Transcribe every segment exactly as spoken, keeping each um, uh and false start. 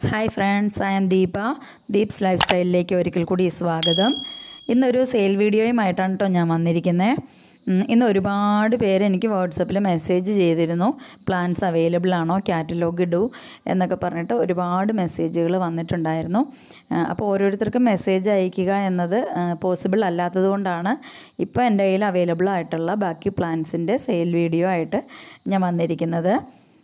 Hi friends, I am Deepa. Deep's Lifestyle-ലേക്ക് ഒരിക്കൽ കൂടി സ്വാഗതം. ഇന്നൊരു സെയിൽ വീഡിയോയുമായിട്ടാണ് ട്ടോ ഞാൻ വന്നിരിക്കുന്നത്. ഇന്ന് ഒരുപാട് പേര് എനിക്ക് വാട്സാപ്പിൽ മെസ്സേജ് ചെയ്തിരുന്നു. പ്ലാൻസ് അവൈലബിൾ ആണോ, കാറ്റലോഗ് ഇടൂ എന്നൊക്കെ പറഞ്ഞിട്ട് ഒരുപാട് മെസ്സേജുകൾ വന്നിട്ടുണ്ടായിരുന്നു. അപ്പോൾ ഓരോരുത്തർക്കും മെസ്സേജ് അയക്കുക എന്നത് പോസിബിൾ അല്ലാത്തതുകൊണ്ടാണ് ഇപ്പോൾ എൻ്റെ കയ്യിൽ അവൈലബിൾ ആയിട്ടുള്ള ബാക്കി പ്ലാൻസിൻ്റെ സെയിൽ വീഡിയോ ആയിട്ട് ഞാൻ വന്നിരിക്കുന്നത്.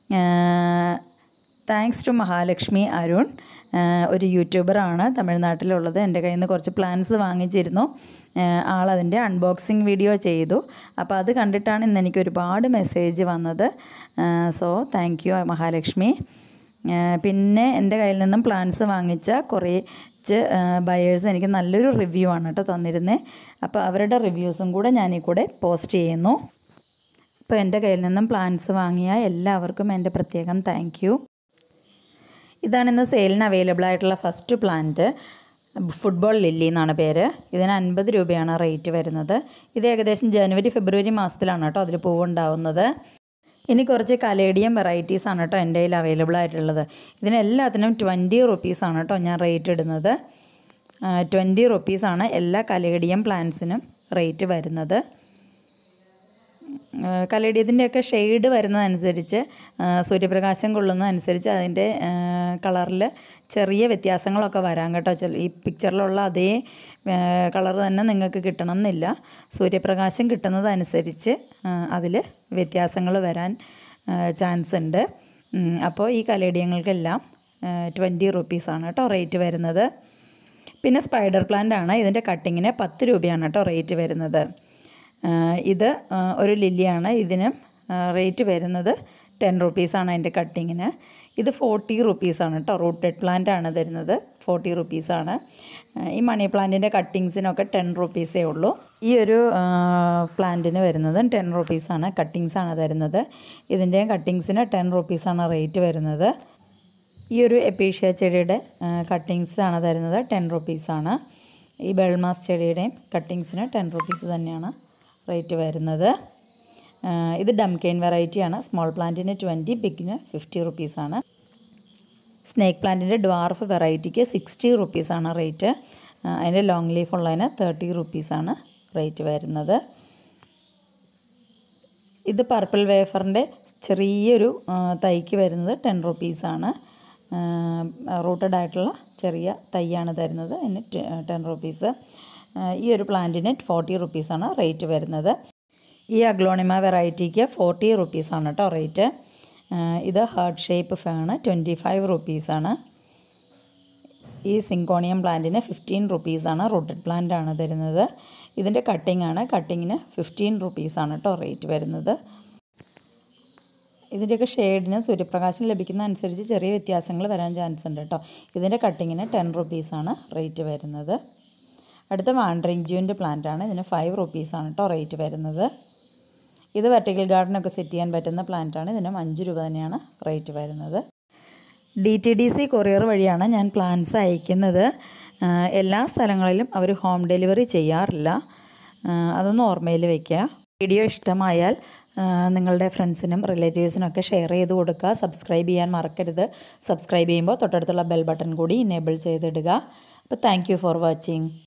താങ്ക്സ് ടു മഹാലക്ഷ്മി അരുൺ, ഒരു യൂട്യൂബറാണ് തമിഴ്നാട്ടിലുള്ളത്. എൻ്റെ കയ്യിൽ നിന്ന് കുറച്ച് പ്ലാൻസ് വാങ്ങിച്ചിരുന്നു. ആളതിൻ്റെ അൺബോക്സിങ് വീഡിയോ ചെയ്തു. അപ്പോൾ അത് കണ്ടിട്ടാണ് ഇന്ന് എനിക്ക് ഒരുപാട് മെസ്സേജ് വന്നത്. So thank you Mahalakshmi. പിന്നെ എൻ്റെ കയ്യിൽ നിന്നും പ്ലാൻസ് വാങ്ങിച്ച കുറച്ച് ബയേഴ്സ് എനിക്ക് നല്ലൊരു റിവ്യൂ ആണ് കേട്ടോ തന്നിരുന്നത്. അപ്പോൾ അവരുടെ റിവ്യൂസും കൂടെ ഞാനീ കൂടെ പോസ്റ്റ് ചെയ്യുന്നു. അപ്പോൾ എൻ്റെ കയ്യിൽ നിന്നും പ്ലാൻസ് വാങ്ങിയ എല്ലാവർക്കും എൻ്റെ പ്രത്യേകം താങ്ക് യു. ഇതാണ് ഇന്ന് സെയിലിന് അവൈലബിൾ ആയിട്ടുള്ള ഫസ്റ്റ് പ്ലാന്റ്. ഫുട്ബോൾ ലില്ലി എന്നാണ് പേര്. ഇതിന് അൻപത് രൂപയാണ് റേറ്റ് വരുന്നത്. ഇത് ഏകദേശം ജനുവരി ഫെബ്രുവരി മാസത്തിലാണ് കേട്ടോ അതിൽ പൂവുണ്ടാവുന്നത്. ഇനി കുറച്ച് കലേഡിയം വെറൈറ്റീസാണ് കേട്ടോ എൻ്റെ കയ്യിൽ അവൈലബിൾ ആയിട്ടുള്ളത്. ഇതിനെല്ലാത്തിനും ട്വൻറ്റി റുപ്പീസാണ് കേട്ടോ ഞാൻ റേറ്റ് ഇടുന്നത്. ട്വൻറ്റി റുപ്പീസാണ് എല്ലാ കലേഡിയം പ്ലാന്റ്സിനും റേറ്റ് വരുന്നത്. കലേഡിയത്തിൻ്റെയൊക്കെ ഷെയ്ഡ് വരുന്നതനുസരിച്ച്, സൂര്യപ്രകാശം കൊള്ളുന്നതനുസരിച്ച് അതിൻ്റെ കളറിൽ ചെറിയ വ്യത്യാസങ്ങളൊക്കെ വരാം കേട്ടോ. ഈ പിക്ചറിലുള്ള അതേ കളർ തന്നെ നിങ്ങൾക്ക് കിട്ടണം എന്നില്ല. സൂര്യപ്രകാശം കിട്ടുന്നതനുസരിച്ച് അതിൽ വ്യത്യാസങ്ങൾ വരാൻ ചാൻസ് ഉണ്ട്. അപ്പോൾ ഈ കലേഡിയങ്ങൾക്കെല്ലാം ട്വൻറ്റി റുപ്പീസാണ് കേട്ടോ റേറ്റ് വരുന്നത്. പിന്നെ സ്പൈഡർ പ്ലാന്റ് ആണ്. ഇതിൻ്റെ കട്ടിങ്ങിന് പത്ത് രൂപയാണ് കേട്ടോ റേറ്റ് വരുന്നത്. ഇത് ഒരു ലില്ലിയാണ്. ഇതിന് റേറ്റ് വരുന്നത് ടെൻ റുപ്പീസാണ് അതിൻ്റെ കട്ടിങ്ങിന്. ഇത് ഫോർട്ടി റുപ്പീസാണ് കേട്ടോ. റൂട്ടഡ് പ്ലാന്റ് ആണ് തരുന്നത്. ഫോർട്ടി റുപ്പീസാണ്. ഈ മണി പ്ലാന്റിൻ്റെ കട്ടിങ്സിനൊക്കെ ടെൻ റുപ്പീസേ ഉള്ളൂ. ഈ ഒരു പ്ലാന്റിന് വരുന്നത് ടെൻ റുപ്പീസാണ്. കട്ടിങ്സാണ് തരുന്നത്. ഇതിൻ്റെയും കട്ടിങ്സിന് ടെൻ റുപ്പീസാണ് റേറ്റ് വരുന്നത്. ഈ ഒരു എപ്പീഷ്യ ചെടിയുടെ കട്ടിങ്സാണ് തരുന്നത്. ടെൻ റുപ്പീസാണ്. ഈ ബെൾമാസ് ചെടിയുടെയും കട്ടിങ്സിന് ടെൻ റുപ്പീസ് തന്നെയാണ് റേറ്റ് വരുന്നത്. ഇത് ഡംകെയിൻ വെറൈറ്റിയാണ്. സ്മോൾ പ്ലാന്റിന് ട്വൻറ്റി, ബിഗിന് ഫിഫ്റ്റി റുപ്പീസാണ്. സ്നേക്ക് പ്ലാന്റിൻ്റെ ഡ്വാർഫ് വെറൈറ്റിക്ക് സിക്സ്റ്റി റുപ്പീസാണ് റേറ്റ്. അതിൻ്റെ ലോങ് ലീഫ് ഉള്ളതിന് തേർട്ടി റുപ്പീസാണ് റേറ്റ് വരുന്നത്. ഇത് പർപ്പിൾ വേഫറിൻ്റെ ചെറിയൊരു തൈക്ക് വരുന്നത് ടെൻ റുപ്പീസാണ്. റൂട്ടഡ് ആയിട്ടുള്ള ചെറിയ തൈയാണ് തരുന്നത്. അതിന് ടെൻ റുപ്പീസ്. ഈ ഒരു പ്ലാന്റിന് ഫോർട്ടി റുപ്പീസാണ് റേറ്റ് വരുന്നത്. ഈ അഗ്ലോണിമ വെറൈറ്റിക്ക് ഫോർട്ടി റുപ്പീസാണ് കേട്ടോ റേറ്റ്. ഇത് heart shape fern twenty five റുപ്പീസാണ്. ഈ സിങ്കോണിയം പ്ലാന്റിന് ഫിഫ്റ്റീൻ റുപ്പീസാണ്. റൂട്ടഡ് പ്ലാന്റ് ആണ് തരുന്നത്. ഇതിൻ്റെ കട്ടിംഗ് ആണ്. കട്ടിങ്ങിന് ഫിഫ്റ്റീൻ റുപ്പീസാണ് കേട്ടോ റേറ്റ് വരുന്നത്. ഇതിൻ്റെയൊക്കെ ഷെയ്ഡിന് സൂര്യപ്രകാശം ലഭിക്കുന്ന അനുസരിച്ച് ചെറിയ വ്യത്യാസങ്ങൾ വരാൻ ചാൻസ് ഉണ്ട് കേട്ടോ. ഇതിൻ്റെ കട്ടിങ്ങിന് ടെൻ റുപ്പീസാണ് റേറ്റ് വരുന്നത്. അടുത്ത വാണ്ടറിങ് ജൂവിൻ്റെ പ്ലാന്റ് ആണ്. ഇതിന് ഫൈവ് റുപ്പീസാണ് കേട്ടോ റേറ്റ് വരുന്നത്. ഇത് വെർട്ടിക്കൽ ഗാർഡനൊക്കെ സെറ്റ് ചെയ്യാൻ പറ്റുന്ന പ്ലാന്റ് ആണ്. ഇതിനും അഞ്ച് രൂപ തന്നെയാണ് റേറ്റ് വരുന്നത്. D T D C courier വഴിയാണ് ഞാൻ പ്ലാന്റ്സ് അയക്കുന്നത്. എല്ലാ സ്ഥലങ്ങളിലും അവർ ഹോം ഡെലിവറി ചെയ്യാറില്ല. അതൊന്ന് ഓർമ്മയിൽ വയ്ക്കുക. വീഡിയോ ഇഷ്ടമായാൽ നിങ്ങളുടെ ഫ്രണ്ട്സിനും റിലേറ്റീവ്സിനും ഒക്കെ ഷെയർ ചെയ്ത് കൊടുക്കുക. സബ്സ്ക്രൈബ് ചെയ്യാൻ മറക്കരുത്. സബ്സ്ക്രൈബ് ചെയ്യുമ്പോൾ തൊട്ടടുത്തുള്ള ബെൽ ബട്ടൺ കൂടി ഇനേബിൾ ചെയ്തിടുക. അപ്പോൾ താങ്ക് യു ഫോർ വാച്ചിങ്.